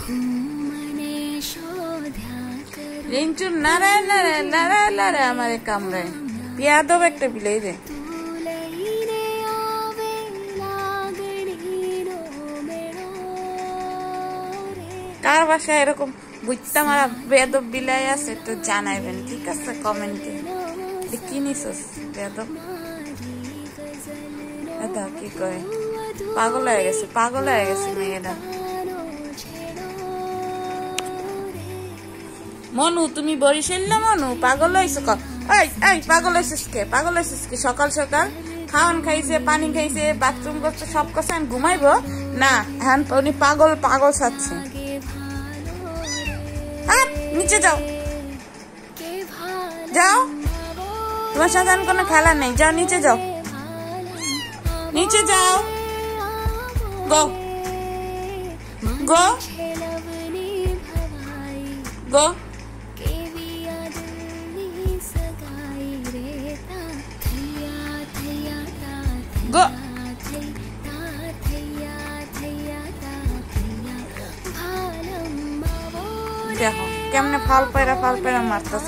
রিঞ্চু নারে নারে নারে নারে আমারে কামড়ায় পিয়াদব একটা বিলাই রে কার বাসায় এরকম বুঝতে মারা বেয়াদব বিলাই আছে তো জানাইবেন ঠিক আছে কমেন্টে কি নিছস বেয়াদব এটা কি কয় পাগল হয়ে গেছে মেয়েটা মনু তুমি বরিশাল না মনু পাগল হইছো পাগল হইছিস কে সকাল সকাল খাওয়ান খাইছে পানি খাইছে বাথরুম করছে সব করছে ঘুমাইবো না এখন উনি পাগল ছাড়ছে নিচে যাও তোমার সাথে কোনো খেলা নেই যাও নিচে যাও গো গো গো গো দেখো কেমনে ফাল পায়রা মারতেছে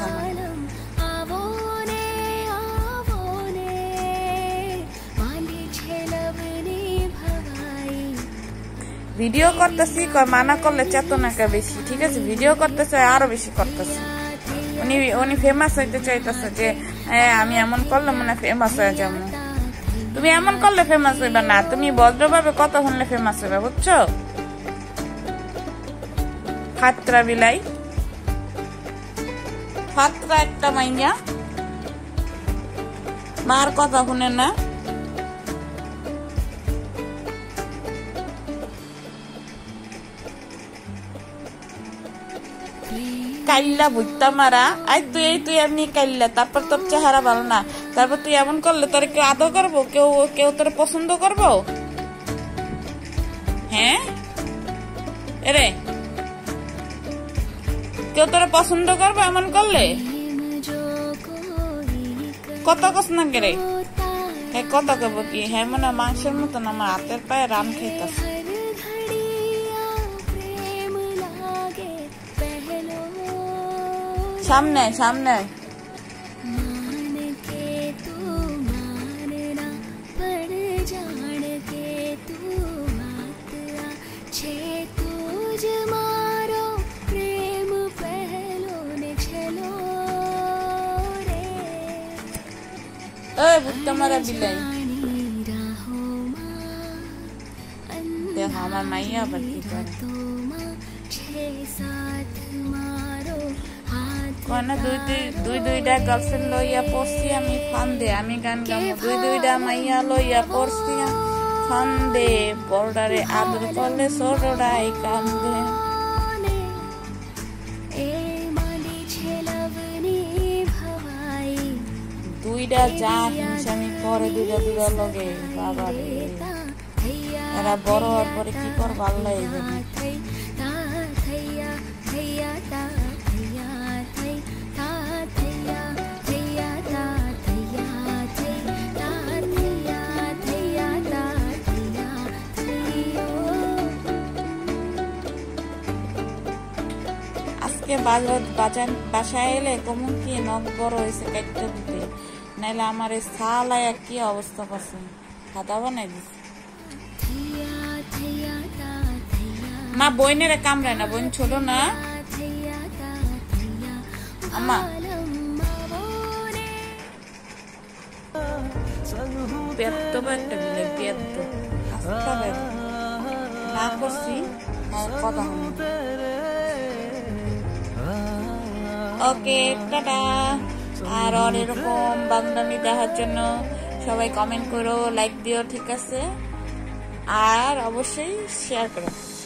ভিডিও করতেছি মানা করলে চেতনাকে বেশি ঠিক আছে ভিডিও করতেছে আরো বেশি করতেছে উনি ফেমাস হইতে চাইতেছে যে আমি এমন করলে মানে ফেমাস হয়ে যাবো তুমি এমন করলে ফেমাস হইবা না তুমি ভদ্রভাবে কথা শুনলে ফেমাস হইবা বুঝছো ফাত্রা বিলাই ফাত্রা একটা মাইয়া মার কথা শুনে না কাইল্লা বুঝতা মারা আই তুই এমনি কাইল্লা তারপর তোর চেহারা ভালো না তারপর তুই এমন করলে তোর কেউ আদর করবো কেউ তোর পছন্দ করবো হ্যাঁ এরে কেউ তোর পছন্দ করবো এমন করলে কত কস না কে রে হ্যাঁ কত করবো কি হ্যাঁ মানে মাংসের মতন আমার হাতের পায়ে রাম খাইতেছে সামনে তোমারা বিলাই দেখো আমার মাইয়া আবার কি করে দুইটা গার্লফ্রেন্ড লইয়া পড়ছি আমি ফান্দে আমি গান গামো দুইটা মাইয়া লইয়া পড়ছি ফান্দে বর্ডারে আদর করলে ছোটরাই কান্দে দুইটা যা হিংসামি করে দুইটা লগে বাবারে এরা বড় হওয়ার পরে কি করবো আল্লাহ আজকে বাসায় এলে কমন কি নখ বড় হয়েছে কাটতে দিতে নাইলে আমার এই সালায় কি অবস্থা করছে খাদা বানাই দিচ্ছে মা বইনের কামড়ায় না বোন ছোট না আম্মা পেত্তো একটা বিলে পেত্তো না করছি কথা ওকে টাটা আর এরকম বাংলানি দেখার জন্য সবাই কমেন্ট করো লাইক দিও ঠিক আছে আর অবশ্যই শেয়ার করো